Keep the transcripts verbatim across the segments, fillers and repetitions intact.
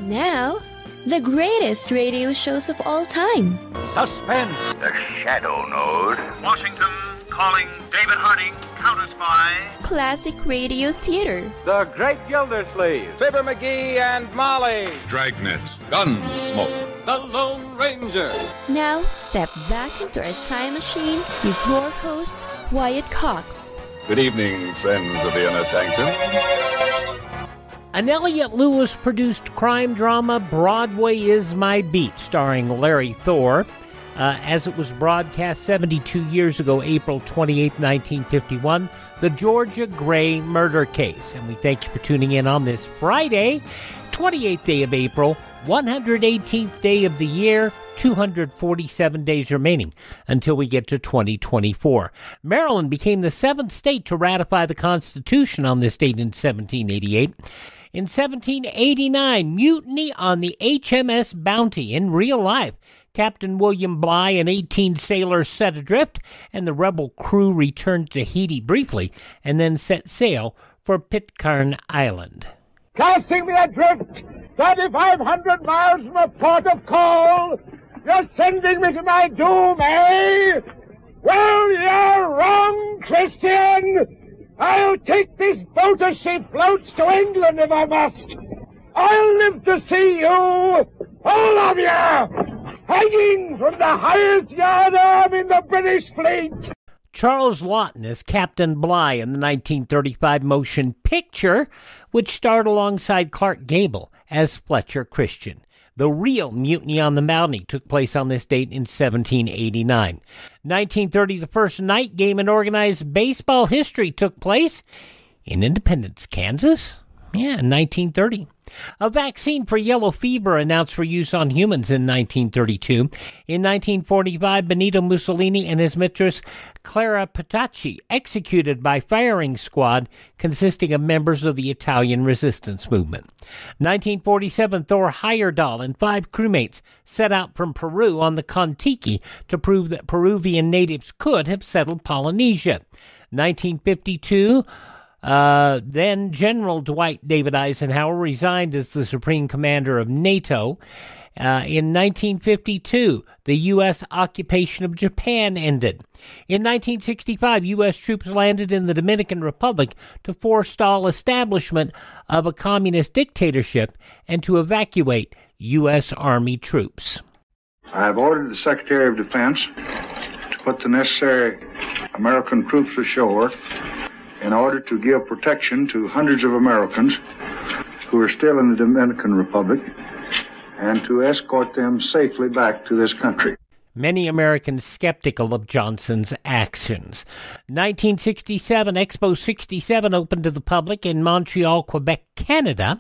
Now, the greatest radio shows of all time. Suspense. The Shadow Node. Washington calling David Harding, counter-spy. Classic radio theater. The Great Gildersleeve. Fibber McGee and Molly. Dragnet. Gunsmoke. The Lone Ranger. Now, step back into a time machine with your host, Wyatt Cox. Good evening, friends of the Inner Sanctum. An Elliott Lewis-produced crime drama, Broadway is My Beat, starring Larry Thor, uh, as it was broadcast seventy-two years ago, April twenty-eighth, nineteen fifty-one, the Georgia Gray murder case. And we thank you for tuning in on this Friday, twenty-eighth day of April, one hundred eighteenth day of the year, two hundred forty-seven days remaining until we get to twenty twenty-four. Maryland became the seventh state to ratify the Constitution on this date in seventeen eighty-eight. In seventeen eighty-nine, mutiny on the H M S Bounty. In real life, Captain William Bligh and eighteen sailors set adrift, and the rebel crew returned to Tahiti briefly and then set sail for Pitcairn Island. Casting me adrift thirty-five hundred miles from a port of call, you're sending me to my doom, eh? Well, you're wrong, Christian! I'll take this boat as she floats to England if I must. I'll live to see you, all of you, hanging from the highest yard arm in the British fleet. Charles Laughton as Captain Bligh in the nineteen thirty-five motion picture, which starred alongside Clark Gable as Fletcher Christian. The real mutiny on the Bounty took place on this date in seventeen eighty-nine. nineteen thirty, the first night game in organized baseball history took place in Independence, Kansas. Yeah, in nineteen thirty. A vaccine for yellow fever announced for use on humans in nineteen thirty-two. In nineteen forty-five, Benito Mussolini and his mistress Clara Petacci executed by firing squad consisting of members of the Italian resistance movement. nineteen forty-seven, Thor Heyerdahl and five crewmates set out from Peru on the Kon-Tiki to prove that Peruvian natives could have settled Polynesia. nineteen fifty-two, Uh, then General Dwight David Eisenhower resigned as the Supreme Commander of NATO. Uh, in nineteen fifty-two, the U S occupation of Japan ended. In nineteen sixty-five, U S troops landed in the Dominican Republic to forestall establishment of a communist dictatorship and to evacuate U S Army troops. I have ordered the Secretary of Defense to put the necessary American troops ashore in order to give protection to hundreds of Americans who are still in the Dominican Republic and to escort them safely back to this country. Many Americans skeptical of Johnson's actions. nineteen sixty-seven, Expo sixty-seven opened to the public in Montreal, Quebec, Canada.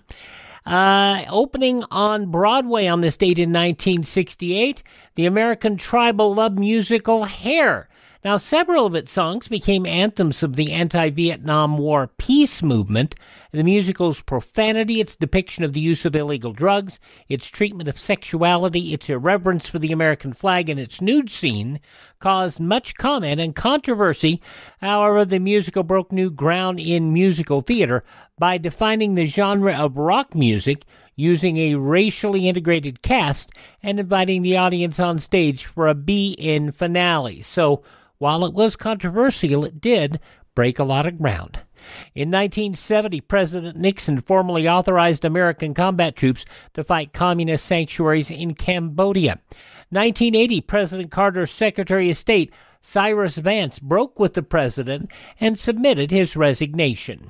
Uh, opening on Broadway on this date in nineteen sixty-eight, the American tribal love musical Hair. Now, several of its songs became anthems of the anti-Vietnam War peace movement. The musical's profanity, its depiction of the use of illegal drugs, its treatment of sexuality, its irreverence for the American flag, and its nude scene caused much comment and controversy. However, the musical broke new ground in musical theater by defining the genre of rock music using a racially integrated cast and inviting the audience on stage for a be-in finale. So, while it was controversial, it did break a lot of ground. In nineteen seventy, President Nixon formally authorized American combat troops to fight communist sanctuaries in Cambodia. nineteen eighty, President Carter's Secretary of State, Cyrus Vance, broke with the president and submitted his resignation.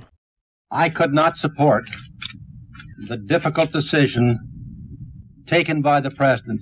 I could not support the difficult decision taken by the president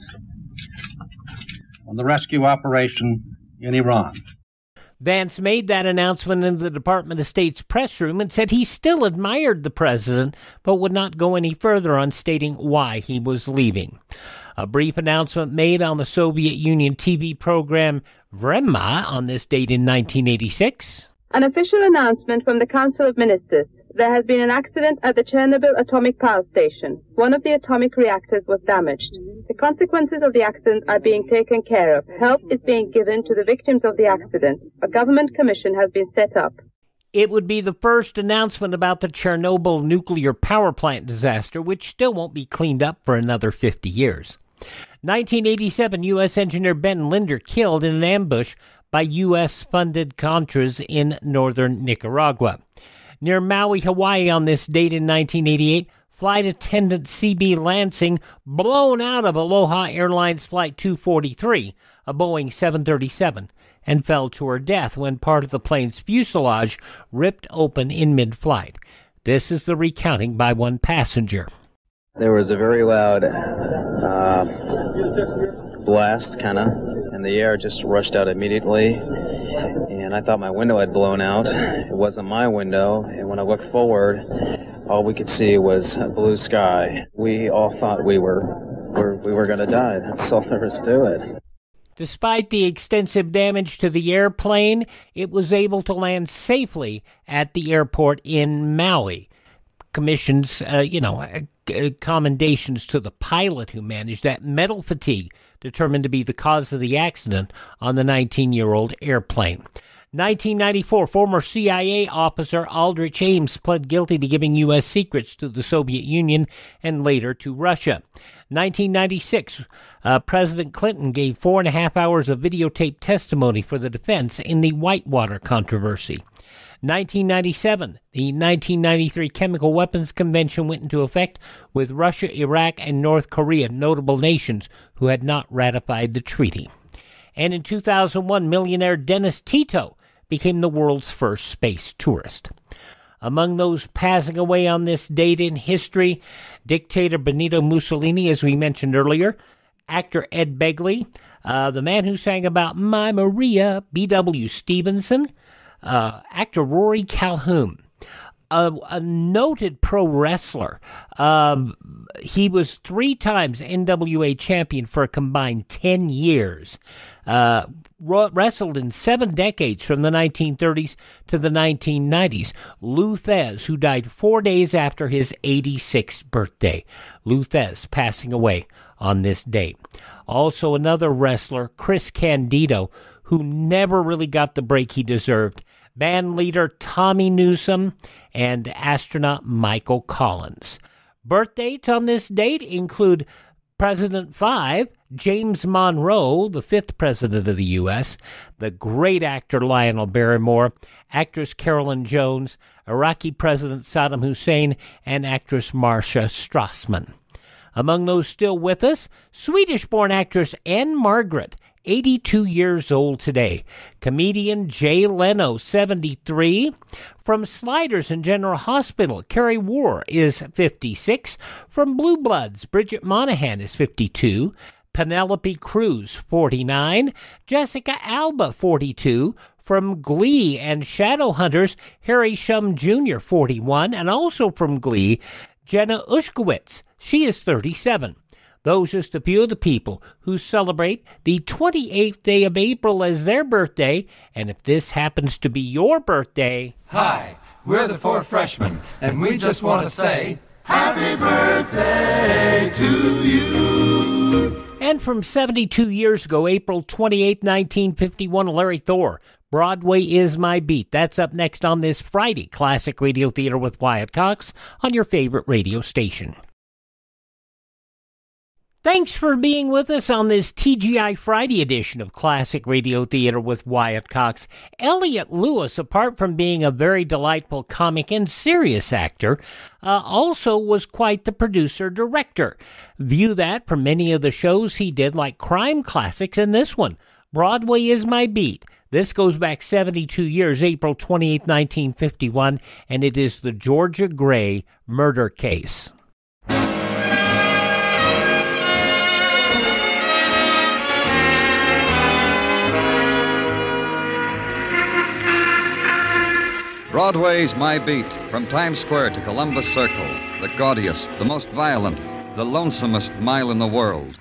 on the rescue operation in Iran. Vance made that announcement in the Department of State's press room and said he still admired the president, but would not go any further on stating why he was leaving. A brief announcement made on the Soviet Union T V program Vremya on this date in nineteen eighty-six. An official announcement from the Council of Ministers. There has been an accident at the Chernobyl atomic power station. One of the atomic reactors was damaged. The consequences of the accident are being taken care of. Help is being given to the victims of the accident. A government commission has been set up. It would be the first announcement about the Chernobyl nuclear power plant disaster, which still won't be cleaned up for another fifty years. nineteen eighty-seven, U S engineer Ben Linder killed in an ambush by U S-funded Contras in northern Nicaragua. Near Maui, Hawaii on this date in nineteen eighty-eight, flight attendant C B Lansing blown out of Aloha Airlines Flight two forty-three, a Boeing seven thirty-seven, and fell to her death when part of the plane's fuselage ripped open in mid-flight. This is the recounting by one passenger. There was a very loud uh, blast, kind of, and the air just rushed out immediately, and I thought my window had blown out. It wasn't my window, and when I looked forward, all we could see was a blue sky. We all thought we were, were we were going to die. That's all there was to it. Despite the extensive damage to the airplane, it was able to land safely at the airport in Maui. Commissions, uh, you know, uh, commendations to the pilot who managed that. Metal fatigue determined to be the cause of the accident on the nineteen-year-old airplane. nineteen ninety-four, former C I A officer Aldrich Ames pled guilty to giving U S secrets to the Soviet Union and later to Russia. nineteen ninety-six, uh, President Clinton gave four and a half hours of videotaped testimony for the defense in the Whitewater controversy. nineteen ninety-seven, the nineteen ninety-three Chemical Weapons Convention went into effect, with Russia, Iraq, and North Korea notable nations who had not ratified the treaty. And in two thousand one, millionaire Dennis Tito became the world's first space tourist. Among those passing away on this date in history, dictator Benito Mussolini, as we mentioned earlier, actor Ed Begley, uh, the man who sang about My Maria, B W Stevenson, uh, actor Rory Calhoun, a, a noted pro wrestler. Um, he was three times N W A champion for a combined ten years. Uh, wrestled in seven decades from the nineteen thirties to the nineteen nineties. Lou Thez, who died four days after his eighty-sixth birthday. Lou Thez passing away on this date. Also another wrestler, Chris Candido, who never really got the break he deserved. Band leader Tommy Newsom and astronaut Michael Collins. Birth dates on this date include President five, James Monroe, the fifth president of the U S, the great actor Lionel Barrymore, actress Carolyn Jones, Iraqi President Saddam Hussein, and actress Marcia Strassman. Among those still with us, Swedish-born actress Anne Margaret, eighty-two years old today. Comedian Jay Leno, seventy-three. From Sliders and General Hospital, Carrie Moore is fifty-six. From Blue Bloods, Bridget Monahan is fifty-two. Penelope Cruz, forty-nine. Jessica Alba, forty-two. From Glee and Shadowhunters, Harry Shum Junior, forty-one. And also from Glee, Jenna Ushkowitz, she is thirty-seven. Those are just a few of the people who celebrate the twenty-eighth day of April as their birthday. And if this happens to be your birthday... Hi, we're the four freshmen, and we just want to say, Happy birthday to you! And from seventy-two years ago, April twenty-eighth, nineteen fifty-one, Larry Thor, Broadway is My Beat. That's up next on this Friday, Classic Radio Theater with Wyatt Cox on your favorite radio station. Thanks for being with us on this T G I Friday edition of Classic Radio Theater with Wyatt Cox. Elliot Lewis, apart from being a very delightful comic and serious actor, uh, also was quite the producer-director. View that from many of the shows he did, like Crime Classics and this one, Broadway is My Beat. This goes back seventy-two years, April twenty-eighth, nineteen fifty-one, and it is the Georgia Gray murder case. Broadway's My Beat, from Times Square to Columbus Circle, the gaudiest, the most violent, the lonesomest mile in the world.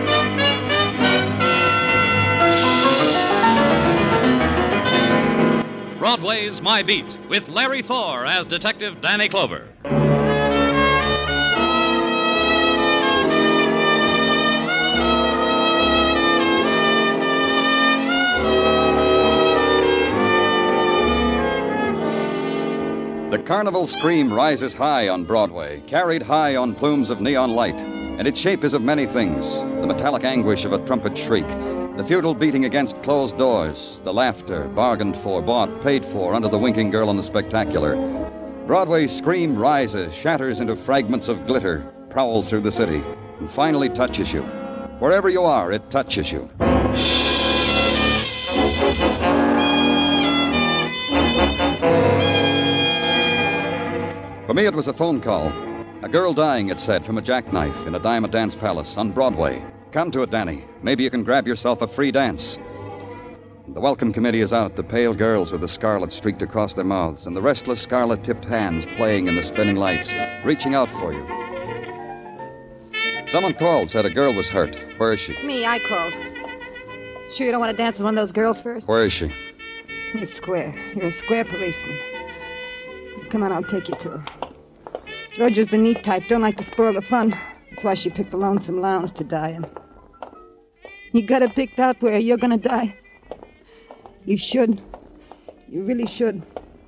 Broadway's My Beat, with Larry Thor as Detective Danny Clover. The carnival scream rises high on Broadway, carried high on plumes of neon light, and its shape is of many things. The metallic anguish of a trumpet shriek, the futile beating against closed doors, the laughter, bargained for, bought, paid for under the winking girl on the spectacular. Broadway's scream rises, shatters into fragments of glitter, prowls through the city, and finally touches you. Wherever you are, it touches you. For me, it was a phone call. A girl dying, it said, from a jackknife in a diamond dance palace on Broadway. Come to it, Danny. Maybe you can grab yourself a free dance. The welcome committee is out, the pale girls with the scarlet streaked across their mouths, and the restless scarlet-tipped hands playing in the spinning lights, reaching out for you. Someone called, said a girl was hurt. Where is she? Me, I called. Sure you don't want to dance with one of those girls first? Where is she? You're square. You're a square policeman. Come on, I'll take you to her. Georgia's the neat type, don't like to spoil the fun. That's why she picked the lonesome lounge to die in. You got it picked out where you're gonna die. You should. You really should.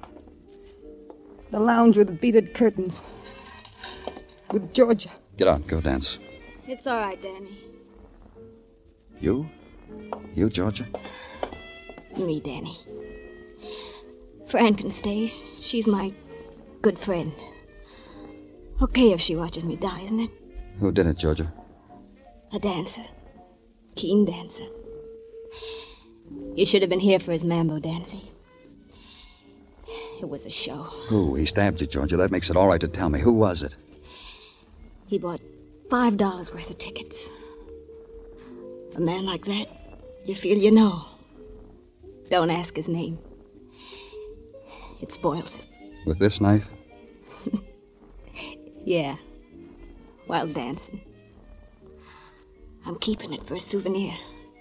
The lounge with the beaded curtains. With Georgia. Get out, go dance. It's all right, Danny. You? You, Georgia? Me, Danny. Fran can stay. She's my good friend. Okay if she watches me die, isn't it? Who did it, Georgia? A dancer. Keen dancer. You should have been here for his mambo dancing. It was a show. Who? He stabbed you, Georgia. That makes it all right to tell me. Who was it? He bought five dollars worth of tickets. A man like that, you feel you know. Don't ask his name. It spoils it. With this knife? Yeah. While dancing. I'm keeping it for a souvenir.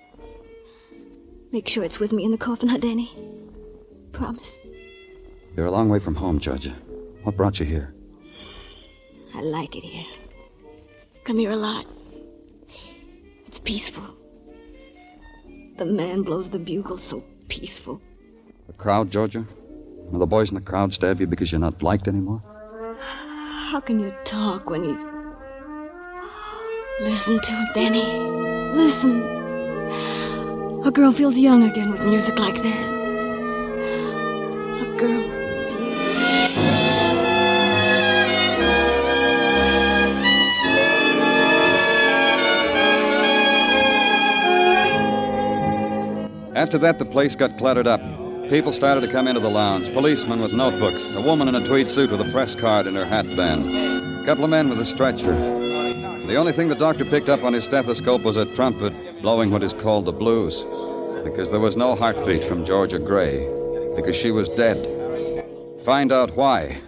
Make sure it's with me in the coffin, huh, Danny? Promise. You're a long way from home, Georgia. What brought you here? I like it here. Come here a lot. It's peaceful. The man blows the bugle so peaceful. The crowd, Georgia? Will the boys in the crowd stab you because you're not liked anymore? How can you talk when he's... Listen to it, Danny. Listen. A girl feels young again with music like that. A girl After that, the place got cluttered up. People started to come into the lounge. Policemen with notebooks. A woman in a tweed suit with a press card in her hat band. A couple of men with a stretcher. The only thing the doctor picked up on his stethoscope was a trumpet blowing what is called the blues. Because there was no heartbeat from Georgia Gray. Because she was dead. Find out why.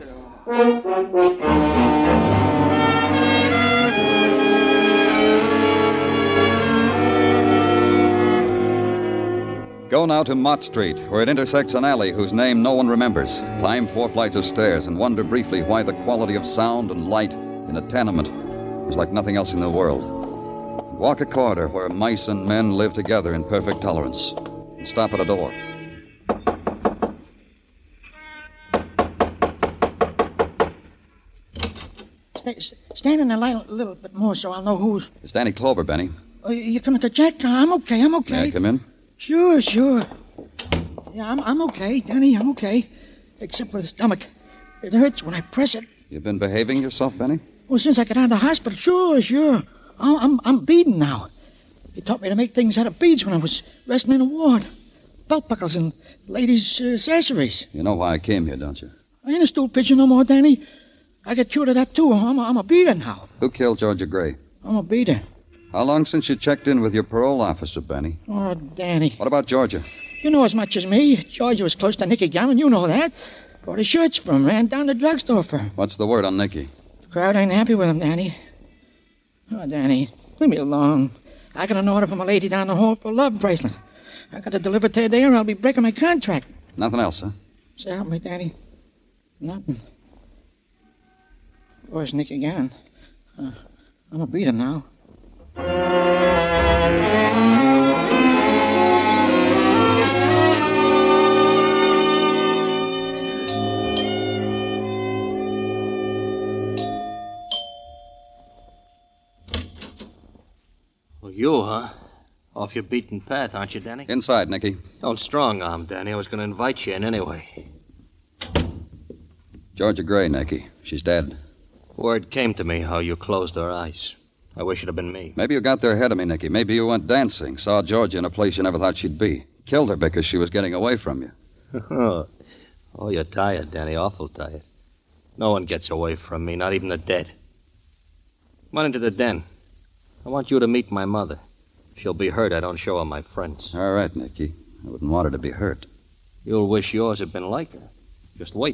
Go now to Mott Street, where it intersects an alley whose name no one remembers. Climb four flights of stairs and wonder briefly why the quality of sound and light in a tenement is like nothing else in the world. Walk a corridor where mice and men live together in perfect tolerance. And stop at a door. Stay, stand in the light a little bit more so I'll know who's... It's Danny Clover, Benny. Oh, you coming to Jack? I'm okay, I'm okay. May I come in? Sure, sure. Yeah, I'm, I'm okay, Danny, I'm okay. Except for the stomach. It hurts when I press it. You've been behaving yourself, Benny? Well, since I got out of the hospital, sure, sure. I'm, I'm, I'm beading now. He taught me to make things out of beads when I was resting in a ward. Belt buckles and ladies' uh, accessories. You know why I came here, don't you? I ain't a stool pigeon no more, Danny. I got cured of that, too. I'm a, I'm a beater now. Who killed Georgia Gray? I'm a beater. How long since you checked in with your parole officer, Benny? Oh, Danny. What about Georgia? You know as much as me. Georgia was close to Nicky Gammon, you know that. Bought his shirts from, ran down the drugstore for him. What's the word on Nicky? The crowd ain't happy with him, Danny. Oh, Danny, leave me alone. I got an order from a lady down the hall for a love bracelet. I got to deliver it today or I'll be breaking my contract. Nothing else, huh? So help me, Danny. Nothing. Where's Nicky Gammon? Uh, I'm a beater now. off your beaten path, aren't you, Danny? Inside, Nicky. Don't strong-arm, Danny. I was going to invite you in anyway. Georgia Gray, Nicky. She's dead. Word came to me how you closed her eyes. I wish it had been me. Maybe you got there ahead of me, Nicky. Maybe you went dancing, saw Georgia in a place you never thought she'd be. Killed her because she was getting away from you. Oh, you're tired, Danny. Awful tired. No one gets away from me, not even the dead. Come on into the den. I want you to meet my mother. She'll be hurt I don't show her my friends. All right, Nicky. I wouldn't want her to be hurt. You'll wish yours had been like her. Just wait.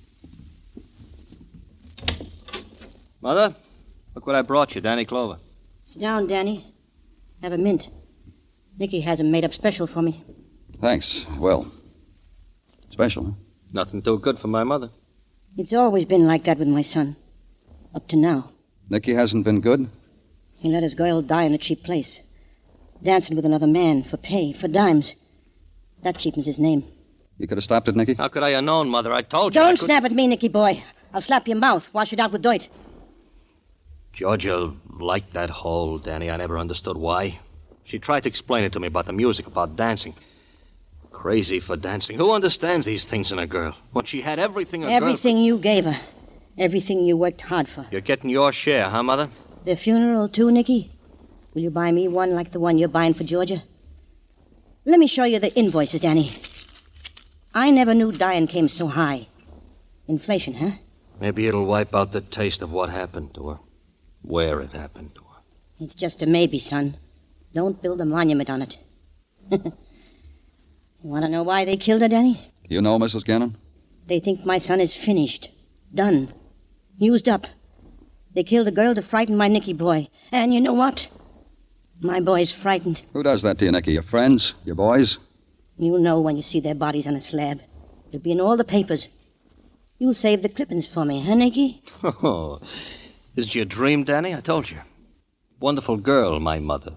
Mother, look what I brought you, Danny Clover. Sit down, Danny. Have a mint. Nicky has 'em made up special for me. Thanks. Well, special, huh? Nothing too good for my mother. It's always been like that with my son. Up to now. Nicky hasn't been good? He let his girl die in a cheap place. Dancing with another man for pay, for dimes. That cheapens his name. You could have stopped it, Nicky? How could I have known, Mother? I told you. Don't I could... snap at me, Nicky boy. I'll slap your mouth, wash it out with dirt. Georgia liked that hole, Danny. I never understood why. She tried to explain it to me about the music, about dancing. Crazy for dancing. Who understands these things in a girl? When she had everything a Everything girl... you gave her. Everything you worked hard for. You're getting your share, huh, Mother? The funeral, too, Nicky? Will you buy me one like the one you're buying for Georgia? Let me show you the invoices, Danny. I never knew dying came so high. Inflation, huh? Maybe it'll wipe out the taste of what happened to her. Where it happened to her. It's just a maybe, son. Don't build a monument on it. You want to know why they killed her, Danny? You know, Missus Gannon? They think my son is finished. Done. Used up. They killed a girl to frighten my Nicky boy. And you know what? My boy's frightened. Who does that to you, Nicky? Your friends? Your boys? You'll know when you see their bodies on a slab. It'll be in all the papers. You'll save the clippings for me, huh, Nicky? Oh, is it your dream, Danny? I told you. Wonderful girl, my mother.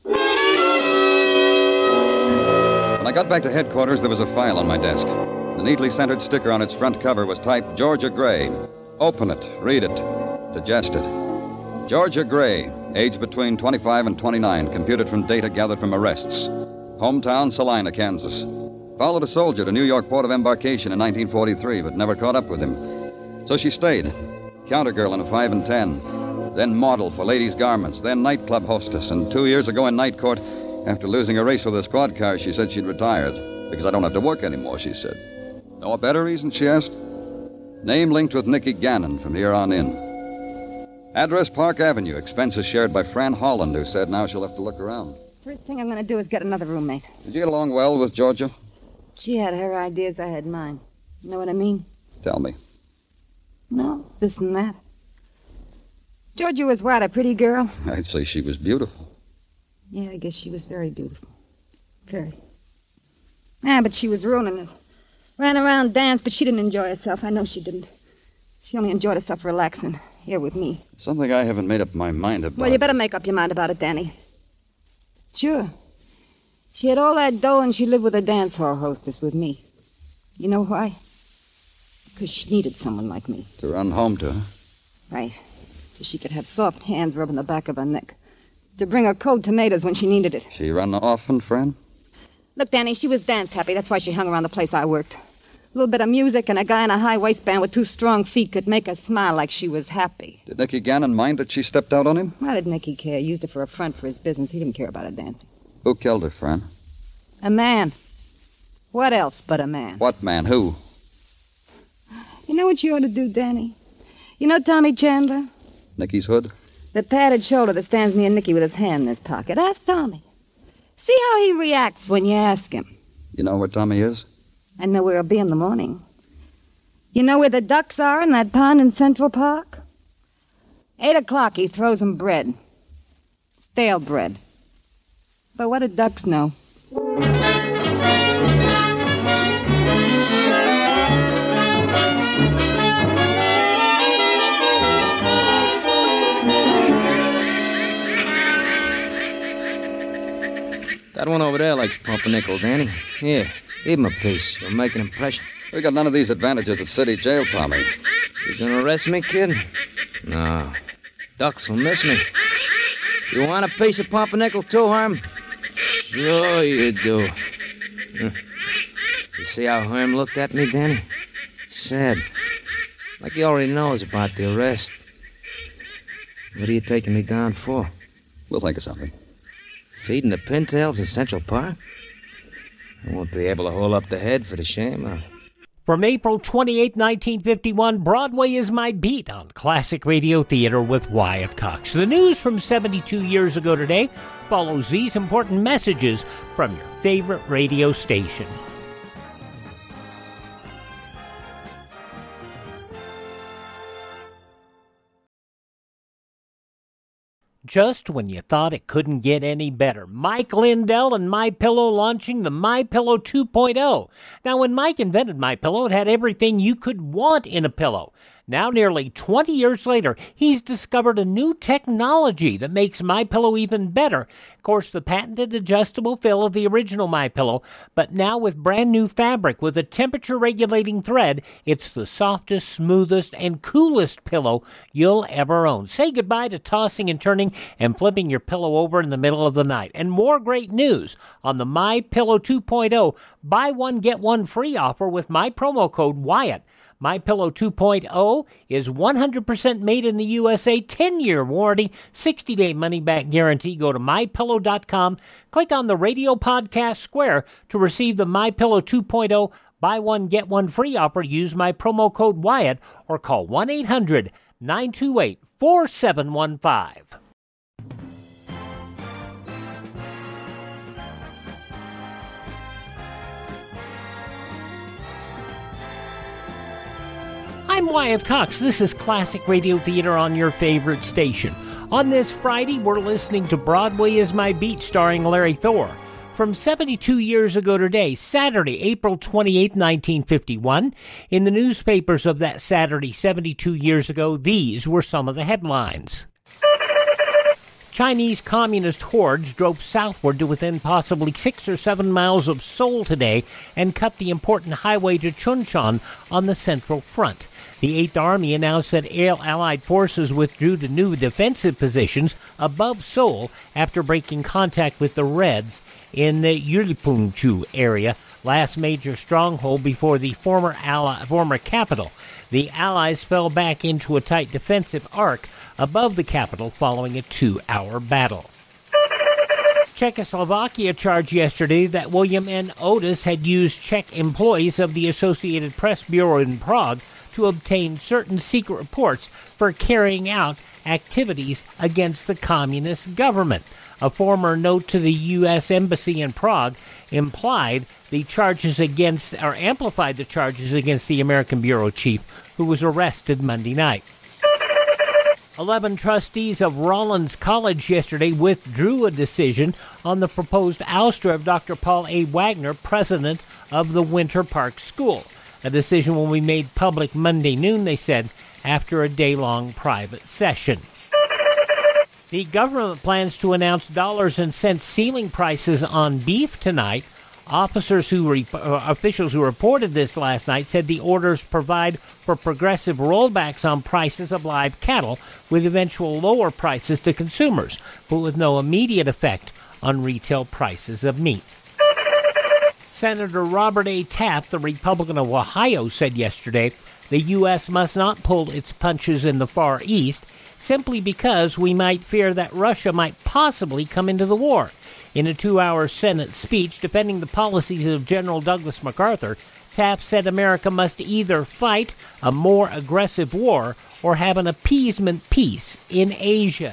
When I got back to headquarters, there was a file on my desk. The neatly centered sticker on its front cover was typed Georgia Gray. Open it, read it, digest it. Georgia Gray, age between twenty-five and twenty-nine, computed from data gathered from arrests. Hometown, Salina, Kansas. Followed a soldier to New York port of embarkation in nineteen forty-three, but never caught up with him. So she stayed. Countergirl in a five and ten. Then model for ladies' garments. Then nightclub hostess. And two years ago in night court, after losing a race with a squad car, she said she'd retired. Because I don't have to work anymore, she said. Know a better reason, she asked? Name linked with Nicky Gannon from here on in. Address Park Avenue. Expenses shared by Fran Holland, who said now she'll have to look around. First thing I'm going to do is get another roommate. Did you get along well with Georgia? She had her ideas, I had mine. You know what I mean? Tell me. No, this and that. Georgia was what, a pretty girl? I'd say she was beautiful. Yeah, I guess she was very beautiful. Very. Ah, but she was ruining it. Ran around, danced, but she didn't enjoy herself. I know she didn't. She only enjoyed herself relaxing, here with me. Something I haven't made up my mind about. Well, you better make up your mind about it, Danny. Sure. She had all that dough and she lived with a dance hall hostess with me. You know why? Because she needed someone like me. To run home to, huh? Right. So she could have soft hands rubbing the back of her neck. To bring her cold tomatoes when she needed it. She run often, friend? Look, Danny, she was dance happy. That's why she hung around the place I worked. A little bit of music and a guy in a high waistband with two strong feet could make her smile like she was happy. Did Nicky Gannon mind that she stepped out on him? Why did Nicky care? He used it for a front for his business. He didn't care about her dancing. Who killed her, friend? A man. What else but a man? What man? Who? You know what you ought to do, Danny? You know Tommy Chandler? Nicky's hood? The padded shoulder that stands near Nicky with his hand in his pocket. Ask Tommy. See how he reacts when you ask him. You know where Tommy is? I know where he'll be in the morning. You know where the ducks are in that pond in Central Park? Eight o'clock, he throws them bread. Stale bread. But what do ducks know? That one over there likes pumpernickel, Danny. Here, give him a piece. You'll make an impression. We got none of these advantages at city jail, Tommy. You gonna arrest me, kid? No. Ducks will miss me. You want a piece of pumpernickel, too, Herm? Shh. Sure you do. Huh. You see how Herm looked at me, Danny? Sad. Like he already knows about the arrest. What are you taking me down for? We'll think of something. Feeding the pintails in Central Park? I won't be able to hold up the head for the shame. Huh? From April twenty-eighth, nineteen fifty-one, Broadway is My Beat on Classic Radio Theater with Wyatt Cox. The news from seventy-two years ago today follows these important messages from your favorite radio station. Just when you thought it couldn't get any better, Mike Lindell and MyPillow launching the MyPillow two point oh. Now, when Mike invented MyPillow, it had everything you could want in a pillow. Now, nearly twenty years later, he's discovered a new technology that makes MyPillow even better. Of course, the patented adjustable fill of the original MyPillow, but now with brand new fabric with a temperature-regulating thread, it's the softest, smoothest, and coolest pillow you'll ever own. Say goodbye to tossing and turning and flipping your pillow over in the middle of the night. And more great news on the MyPillow two point oh. Buy one, get one free offer with my promo code Wyatt. MyPillow two point oh is one hundred percent made in the U S A, ten-year warranty, sixty-day money-back guarantee. Go to my pillow dot com, click on the radio podcast square to receive the MyPillow two point oh buy one, get one free offer. Use my promo code Wyatt or call one eight hundred nine two eight four seven one five. I'm Wyatt Cox. This is Classic Radio Theater on your favorite station. On this Friday, we're listening to Broadway is My Beat, starring Larry Thor. From seventy-two years ago today, Saturday, April twenty-eighth, nineteen fifty-one, in the newspapers of that Saturday, seventy-two years ago, these were some of the headlines. Chinese communist hordes drove southward to within possibly six or seven miles of Seoul today and cut the important highway to Chuncheon on the Central Front. The Eighth Army announced that Allied forces withdrew to new defensive positions above Seoul after breaking contact with the Reds in the Yulpungchu area, last major stronghold before the former ally, former capital. The Allies fell back into a tight defensive arc above the capital following a two-hour battle. Czechoslovakia charged yesterday that William N. Otis had used Czech employees of the Associated Press Bureau in Prague to obtain certain secret reports for carrying out activities against the communist government. A former note to the U S Embassy in Prague implied the charges against, or amplified the charges against the American bureau chief, who was arrested Monday night. Eleven trustees of Rollins College yesterday withdrew a decision on the proposed ouster of Doctor Paul A. Wagner, president of the Winter Park School. A decision will be made public Monday noon, they said, after a day-long private session. The government plans to announce dollars and cents ceiling prices on beef tonight. Officers who re- uh, officials who reported this last night said the orders provide for progressive rollbacks on prices of live cattle, with eventual lower prices to consumers, but with no immediate effect on retail prices of meat. Senator Robert A. Taft, the Republican of Ohio, said yesterday the U S must not pull its punches in the Far East simply because we might fear that Russia might possibly come into the war. In a two-hour Senate speech defending the policies of General Douglas MacArthur, Taft said America must either fight a more aggressive war or have an appeasement peace in Asia.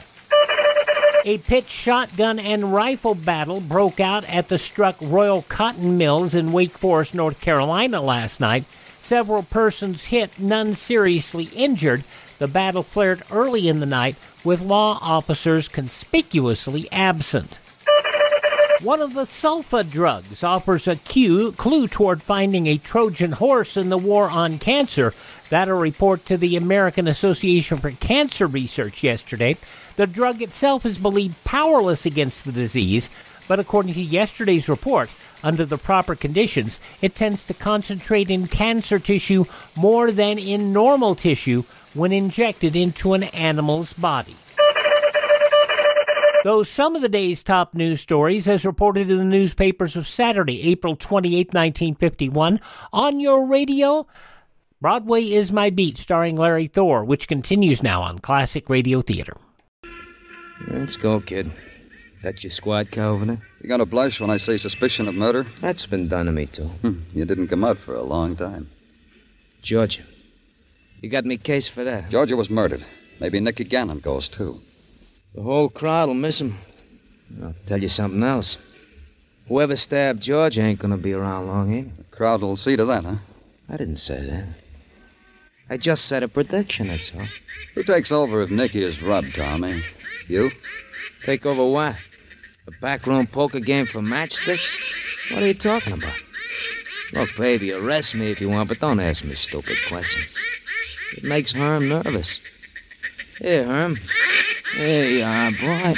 A pit shotgun and rifle battle broke out at the struck Royal Cotton Mills in Wake Forest, North Carolina last night. Several persons hit, none seriously injured. The battle flared early in the night, with law officers conspicuously absent. One of the sulfa drugs offers a cue, clue toward finding a Trojan horse in the war on cancer. That a report to the American Association for Cancer Research yesterday. The drug itself is believed powerless against the disease, but according to yesterday's report, under the proper conditions, it tends to concentrate in cancer tissue more than in normal tissue when injected into an animal's body. Those some of the day's top news stories as reported in the newspapers of Saturday, April twenty-eighth, nineteen fifty-one. On your radio, Broadway is My Beat, starring Larry Thor, which continues now on Classic Radio Theater. Let's go, kid. That's your squad car over there? You gonna blush when I say suspicion of murder? That's been done to me, too. Hmm. You didn't come out for a long time. Georgia. You got me case for that. Georgia was murdered. Maybe Nicky Gannon goes, too. The whole crowd will miss him. I'll tell you something else. Whoever stabbed Georgia ain't gonna be around long, ain't it? The crowd will see to that, huh? I didn't say that. I just said a prediction, that's all. Who takes over if Nicky is rubbed, Tommy? You? Take over what? A backroom poker game for matchsticks? What are you talking about? Look, baby, arrest me if you want, but don't ask me stupid questions. It makes Herm nervous. Here, Herm. Here you are, boy.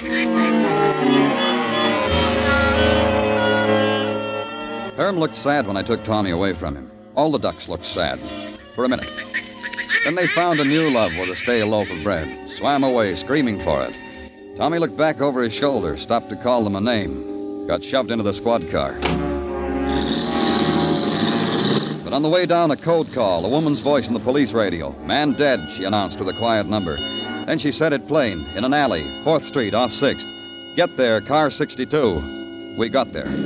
Herm looked sad when I took Tommy away from him. All the ducks looked sad. For a minute. Then they found a new love with a stale loaf of bread, swam away, screaming for it. Tommy looked back over his shoulder, stopped to call them a name, got shoved into the squad car. But on the way down, a code call, a woman's voice in the police radio. Man dead, she announced with a quiet number. Then she said it plain, in an alley, fourth street off sixth. Get there, car sixty-two. We got there.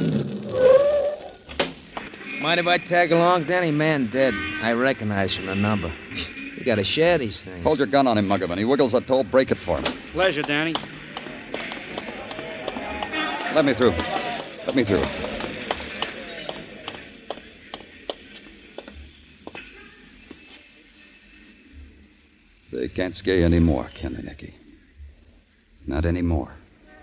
Mind if I tag along, Danny? Man dead. I recognize from the number. You gotta share these things. Hold your gun on him, Muggavan. He wiggles a toe. Break it for him. Pleasure, Danny. Let me through. Let me through. They can't scare you anymore, can they, Nicky? Not anymore.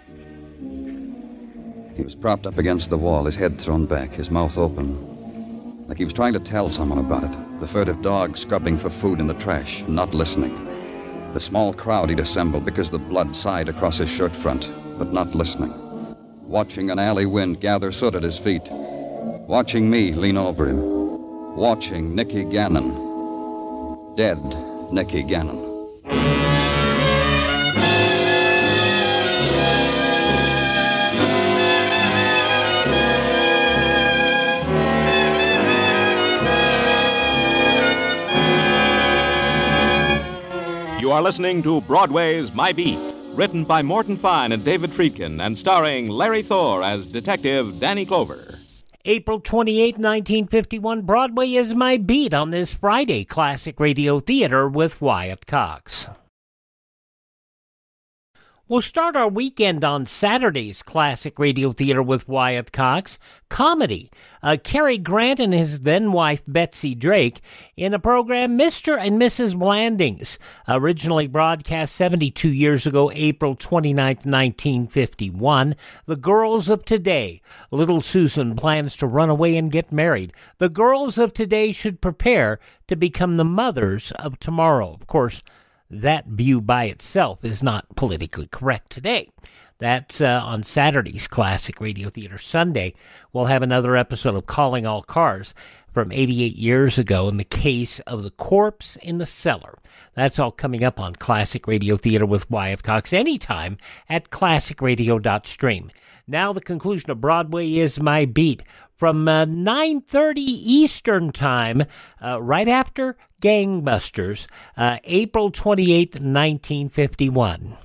He was propped up against the wall, his head thrown back, his mouth open, like he was trying to tell someone about it. The furtive dog scrubbing for food in the trash, not listening. The small crowd he'd assembled because the blood sighed across his shirt front, but not listening. Watching an alley wind gather soot at his feet. Watching me lean over him. Watching Nicky Gannon. Dead Nicky Gannon. You are listening to Broadway's My Beat, written by Morton Fine and David Friedkin, and starring Larry Thor as Detective Danny Clover. April twenty-eighth, nineteen fifty-one, Broadway is My Beat on this Friday, Classic Radio Theater with Wyatt Cox. We'll start our weekend on Saturday's Classic Radio Theater with Wyatt Cox. Comedy. Uh, Cary Grant and his then-wife Betsy Drake in a program Mister and Missus Blandings, originally broadcast seventy-two years ago, April twenty-ninth, nineteen fifty-one. The Girls of Today. Little Susan plans to run away and get married. The girls of today should prepare to become the mothers of tomorrow. Of course, that view by itself is not politically correct today. That's uh, on Saturday's Classic Radio Theater. Sunday, we'll have another episode of Calling All Cars from eighty-eight years ago in the case of the corpse in the cellar. That's all coming up on Classic Radio Theater with Wyatt Cox anytime at classic radio dot stream. Now the conclusion of Broadway is My Beat from uh, nine thirty Eastern Time, uh, right after Gangbusters, uh, April twenty-eighth, nineteen fifty-one.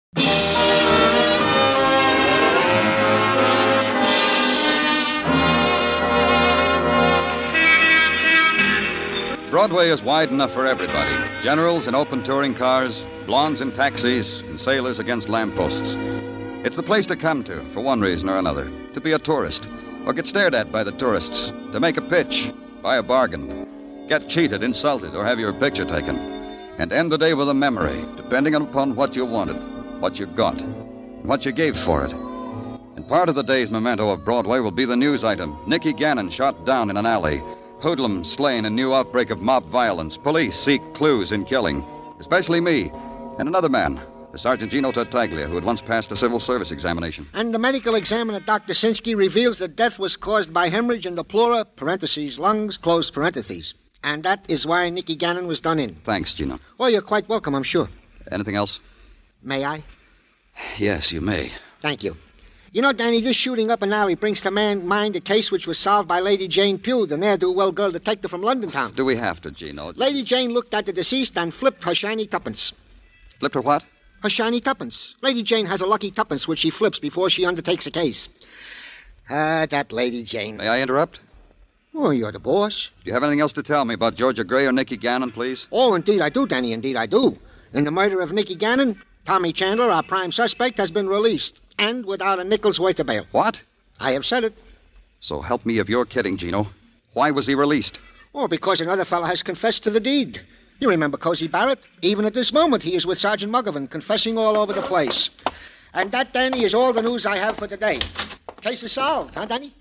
Broadway is wide enough for everybody. Generals in open touring cars, blondes in taxis, and sailors against lampposts. It's the place to come to, for one reason or another. To be a tourist, or get stared at by the tourists. To make a pitch, buy a bargain, get cheated, insulted, or have your picture taken. And end the day with a memory, depending upon what you wanted, what you got, and what you gave for it. And part of the day's memento of Broadway will be the news item. Nicky Gannon shot down in an alley. Hoodlum slain in new outbreak of mob violence. Police seek clues in killing. Especially me, and another man, the Sergeant Gino Tartaglia, who had once passed a civil service examination. And the medical examiner, Doctor Sinsky, reveals that death was caused by hemorrhage in the pleura, parentheses, lungs, close parentheses. And that is why Nicky Gannon was done in. Thanks, Gino. Well, you're quite welcome, I'm sure. Anything else? May I? Yes, you may. Thank you. You know, Danny, this shooting up an alley brings to man mind a case which was solved by Lady Jane Pugh, the ne'er-do-well girl detective from London town. Do we have to, Gino? Lady Jane looked at the deceased and flipped her shiny tuppence. Flipped her what? Her shiny tuppence. Lady Jane has a lucky tuppence which she flips before she undertakes a case. Ah, uh, that Lady Jane. May I interrupt? Oh, you're the boss. Do you have anything else to tell me about Georgia Gray or Nicky Gannon, please? Oh, indeed I do, Danny, indeed I do. In the murder of Nicky Gannon, Tommy Chandler, our prime suspect, has been released. And without a nickel's worth of bail. What? I have said it. So help me if you're kidding, Gino. Why was he released? Oh, because another fellow has confessed to the deed. You remember Cozy Barrett? Even at this moment, he is with Sergeant Muggovan, confessing all over the place. And that, Danny, is all the news I have for today. Case is solved, huh, Danny?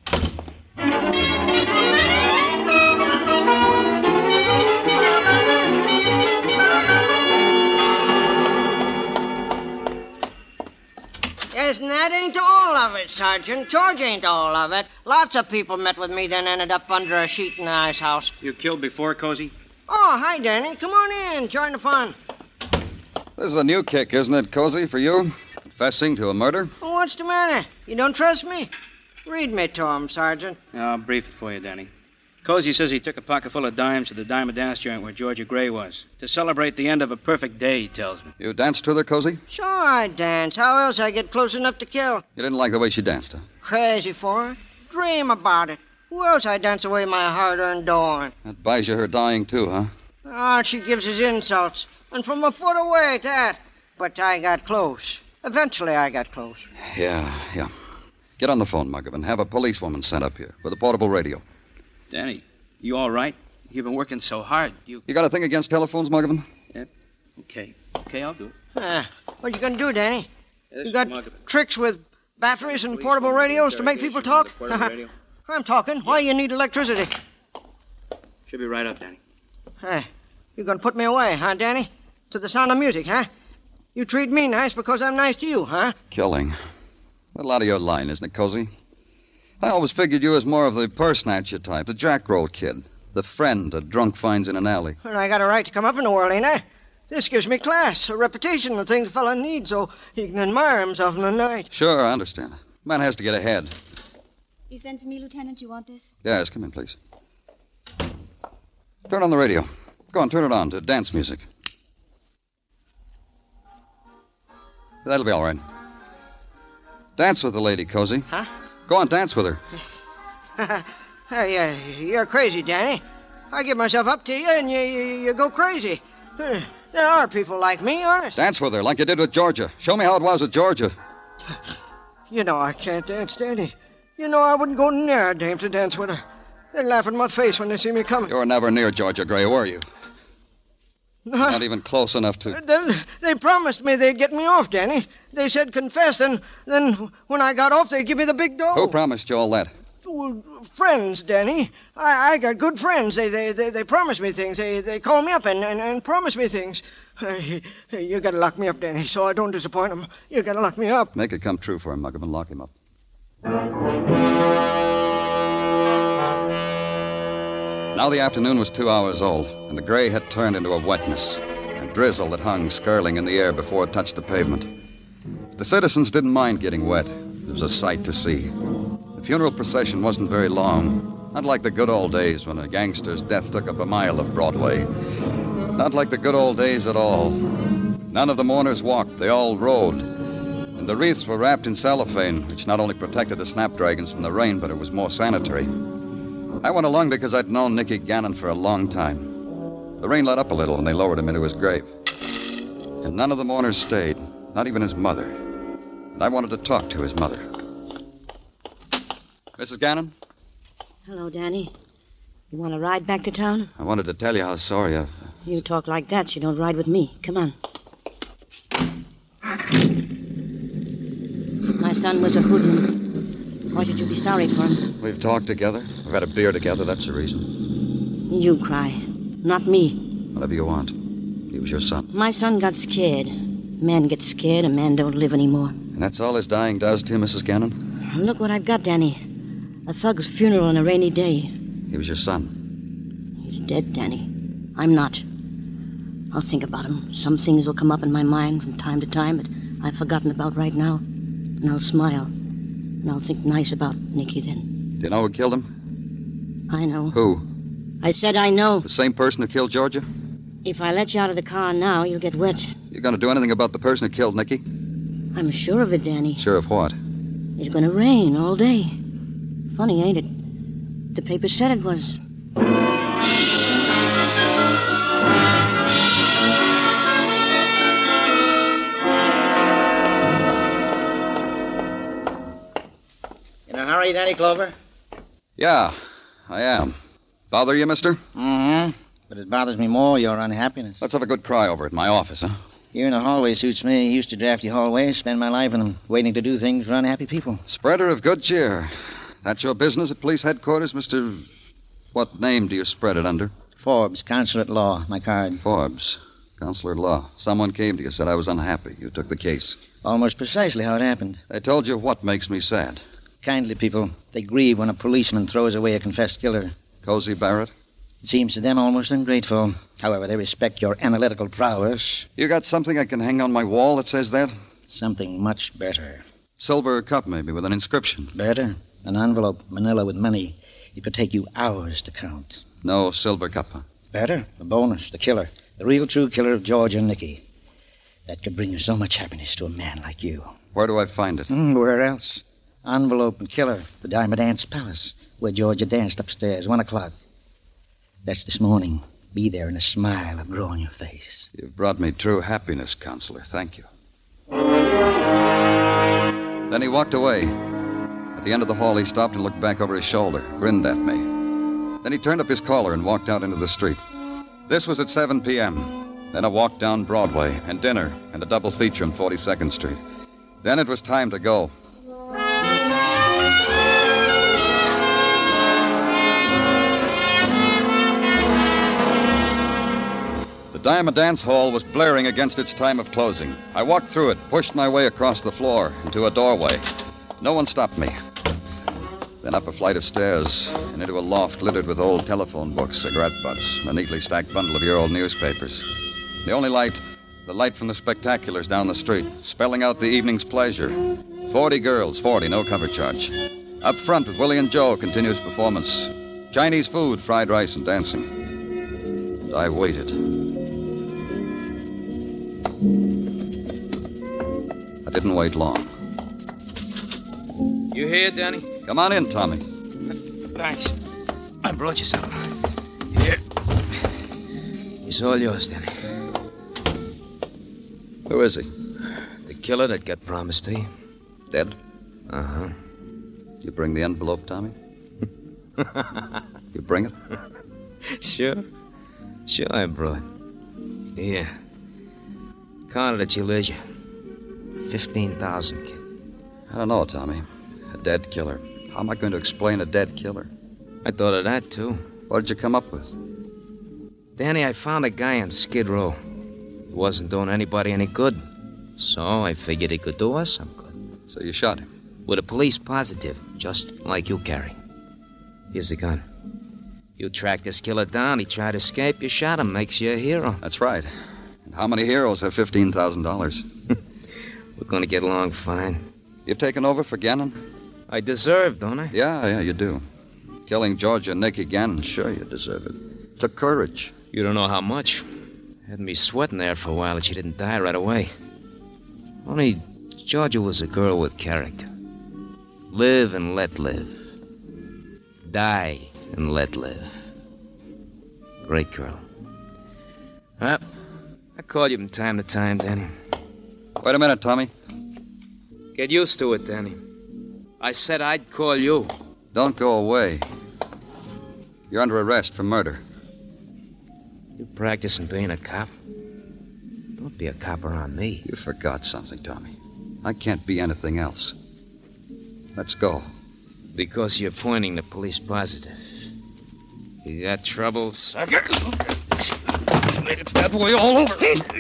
Yes, and that ain't all of it, Sergeant. George ain't all of it. Lots of people met with me, then ended up under a sheet in the ice house. You killed before, Cozy? Oh, hi, Danny. Come on in. Join the fun. This is a new kick, isn't it, Cozy, for you? Confessing to a murder? Well, what's the matter? You don't trust me? Read me to him, Sergeant. I'll brief it for you, Danny. Cozy says he took a pocket full of dimes to the dime a dance joint where Georgia Gray was. To celebrate the end of a perfect day, he tells me. You danced with her, Cozy? Sure I dance. How else I get close enough to kill? You didn't like the way she danced, huh? Crazy for her. Dream about it. Who else I dance away my hard-earned dough on? That buys you her dying, too, huh? Oh, she gives his insults. And from a foot away at that. But I got close. Eventually I got close. Yeah, yeah. Get on the phone, Muggovan. Have a policewoman sent up here with a portable radio. Danny, you all right? You've been working so hard. You You got a thing against telephones, Muggovan? Yep. Okay. Okay, I'll do it. Ah, what you gonna do, Danny? Yes, you got Muggovan. tricks with batteries and portable radios to make people talk? I'm talking. Why you need electricity? Should be right up, Danny. Hey, you gonna put me away, huh, Danny? To the sound of music, huh? You treat me nice because I'm nice to you, huh? Killing. A lot of your line, isn't it, Cozy? I always figured you as more of the purse snatcher type, the jackroll kid, the friend a drunk finds in an alley. And I got a right to come up in the world, ain't I? This gives me class, a reputation, the things a fella needs so he can admire himself in the night. Sure, I understand. Man has to get ahead. You sent for me, Lieutenant? You want this? Yes, come in, please. Turn on the radio. Go on, turn it on to dance music. That'll be all right. Dance with the lady, Cozy. Huh? Go on, dance with her. Hey, uh, you're crazy, Danny. I give myself up to you, and you, you, you go crazy. There are people like me, honest. Dance with her, like you did with Georgia. Show me how it was with Georgia. You know I can't dance, Danny. You know I wouldn't go near a dame to dance with her. They laugh in my face when they see me coming. You were never near Georgia Gray, were you? Not even close enough to... Then they promised me they'd get me off, Danny. They said confess, and then when I got off, they'd give me the big dough. Who promised you all that? Well, friends, Danny. I, I got good friends. They they, they, they promised me things. They they call me up and, and, and promise me things. Hey, you gotta lock me up, Danny, so I don't disappoint them. You gotta lock me up. Make it come true for him, Muggovan. Lock him up. Now the afternoon was two hours old, and the gray had turned into a wetness, a drizzle that hung skirling in the air before it touched the pavement. But the citizens didn't mind getting wet. It was a sight to see. The funeral procession wasn't very long, not like the good old days when a gangster's death took up a mile of Broadway. Not like the good old days at all. None of the mourners walked, they all rode. And the wreaths were wrapped in cellophane, which not only protected the snapdragons from the rain, but it was more sanitary. I went along because I'd known Nicky Gannon for a long time. The rain let up a little, and they lowered him into his grave. And none of the mourners stayed, not even his mother. And I wanted to talk to his mother. Missus Gannon? Hello, Danny. You want to ride back to town? I wanted to tell you how sorry I... You talk like that, you don't ride with me. Come on. My son was a hoodlum. Why should you be sorry for him? We've talked together. We've had a beer together. That's the reason. You cry. Not me. Whatever you want. He was your son. My son got scared. Man gets scared, a man don't live anymore. And that's all his dying does to you, Missus Gannon? Look what I've got, Danny. A thug's funeral on a rainy day. He was your son. He's dead, Danny. I'm not. I'll think about him. Some things will come up in my mind from time to time, but I've forgotten about right now. And I'll smile. And I'll think nice about Nicky then. Do you know who killed him? I know. Who? I said I know. The same person who killed Georgia? If I let you out of the car now, you'll get wet. You going to do anything about the person who killed Nicky? I'm sure of it, Danny. Sure of what? It's going to rain all day. Funny, ain't it? The paper said it was. In a hurry, Danny Clover? Yeah, I am. Bother you, mister? Mm-hmm. But it bothers me more, your unhappiness. Let's have a good cry over at my office, huh? Here in the hallway suits me. Used to drafty hallways, spend my life in them, waiting to do things for unhappy people. Spreader of good cheer. That's your business at police headquarters, Mister What name do you spread it under? Forbes, consul at law. My card. Forbes, consular at law. Someone came to you, said I was unhappy. You took the case. Almost precisely how it happened. They told you what makes me sad. Kindly people. They grieve when a policeman throws away a confessed killer. Cozy Barrett? It seems to them almost ungrateful. However, they respect your analytical prowess. You got something I can hang on my wall that says that? Something much better. Silver cup, maybe, with an inscription. Better. An envelope, manila with money. It could take you hours to count. No silver cup, huh? Better. A bonus. The killer. The real true killer of George and Nicky. That could bring so much happiness to a man like you. Where do I find it? Mm, where else? Envelope and killer. The Diamond Dance Palace, where Georgia danced upstairs, one o'clock. That's this morning. Be there and a smile will grow on your face. You've brought me true happiness, Counselor. Thank you. Then he walked away. At the end of the hall, he stopped and looked back over his shoulder, grinned at me. Then he turned up his collar and walked out into the street. This was at seven p.m. Then a walk down Broadway, and dinner, and a double feature on forty-second Street. Then it was time to go. The Diamond Dance Hall was blaring against its time of closing. I walked through it, pushed my way across the floor into a doorway. No one stopped me. Then up a flight of stairs and into a loft littered with old telephone books, cigarette butts, a neatly stacked bundle of year-old newspapers. The only light, the light from the spectaculars down the street, spelling out the evening's pleasure. Forty girls, forty, no cover charge. Up front with Willie and Joe, continuous performance. Chinese food, fried rice, and dancing. And I waited. I didn't wait long. You here, Danny? Come on in, Tommy. Thanks. I brought you something. Here. It's all yours, Danny. Who is he? The killer that got promised to you. Dead? Uh-huh. You bring the envelope, Tommy? You bring it? Sure. Sure I brought. Here. Count it at your leisure. Fifteen thousand, kid. I don't know, Tommy. A dead killer. How am I going to explain a dead killer? I thought of that, too. What did you come up with? Danny, I found a guy on Skid Row. He wasn't doing anybody any good. So I figured he could do us some good. So you shot him? With a police positive, just like you carry. Here's the gun. You tracked this killer down. He tried to escape. You shot him. Makes you a hero. That's right. And how many heroes have fifteen thousand dollars? We're going to get along fine. You've taken over for Gannon? I deserve, don't I? Yeah, yeah, you do. Killing Georgia and Nicky Gannon, sure you deserve it. Took courage. You don't know how much. Had me sweating there for a while that she didn't die right away. Only Georgia was a girl with character. Live and let live. Die and let live. Great girl. Well, I call you from time to time, Danny. Wait a minute, Tommy. Get used to it, Danny. I said I'd call you. Don't go away. You're under arrest for murder. You practicing being a cop? Don't be a cop around me. You forgot something, Tommy. I can't be anything else. Let's go. Because you're pointing the police positive. You got trouble, sucker? It's that way all over.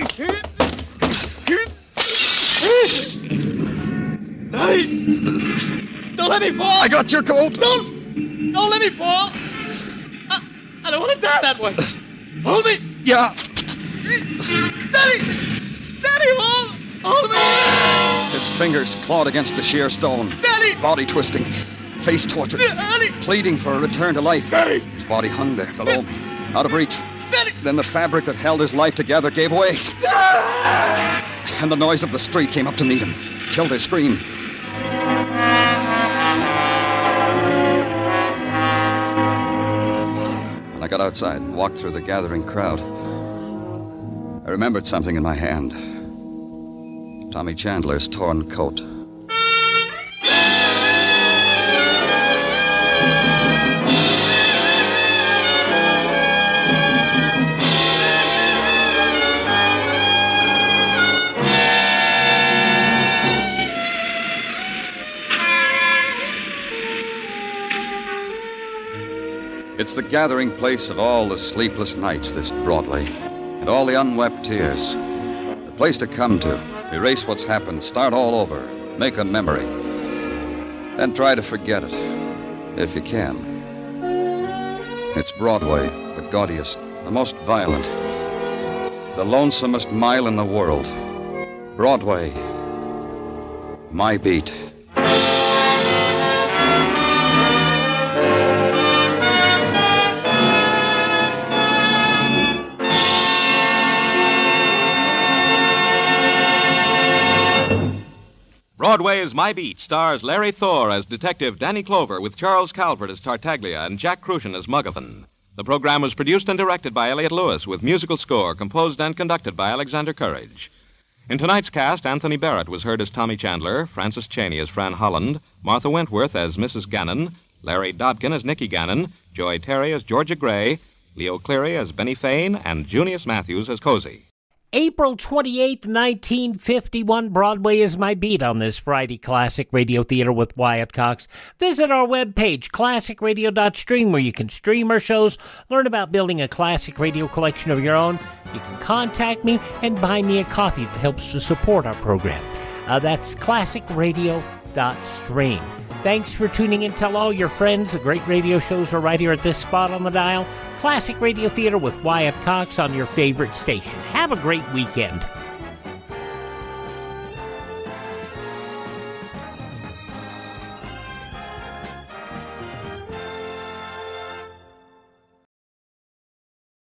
Don't let me fall! I got your coat! Don't! Don't let me fall! I, I don't want to die that way! Hold me! Yeah! Daddy! Daddy, hold! Hold me! His fingers clawed against the sheer stone. Danny! Body twisting, face tortured, Danny! pleading for a return to life. Danny! His body hung there below, out of reach. Danny! Then the fabric that held his life together gave way. And the noise of the street came up to meet him, killed his scream. When I got outside and walked through the gathering crowd, I remembered something in my hand. Tommy Chandler's torn coat. It's the gathering place of all the sleepless nights, this Broadway, and all the unwept tears. The place to come to, erase what's happened, start all over, make a memory. Then try to forget it, if you can. It's Broadway, the gaudiest, the most violent, the lonesomest mile in the world. Broadway, my beat. Broadway-is My Beat stars Larry Thor as Detective Danny Clover with Charles Calvert as Tartaglia and Jack Crucian as Muggavan. The program was produced and directed by Elliott Lewis with musical score composed and conducted by Alexander Courage. In tonight's cast, Anthony Barrett was heard as Tommy Chandler, Frances Cheney as Fran Holland, Martha Wentworth as Missus Gannon, Larry Dodkin as Nicky Gannon, Joy Terry as Georgia Gray, Leo Cleary as Benny Fain, and Junius Matthews as Cozy. April twenty-eighth, nineteen fifty-one, Broadway is My Beat on this Friday Classic Radio Theater with Wyatt Cox. Visit our webpage, classic radio dot stream, where you can stream our shows, learn about building a classic radio collection of your own. You can contact me and buy me a copy that helps to support our program. Uh, that's classic radio dot stream. Thanks for tuning in. Tell all your friends the great radio shows are right here at this spot on the dial. Classic Radio Theater with Wyatt Cox on your favorite station. Have a great weekend.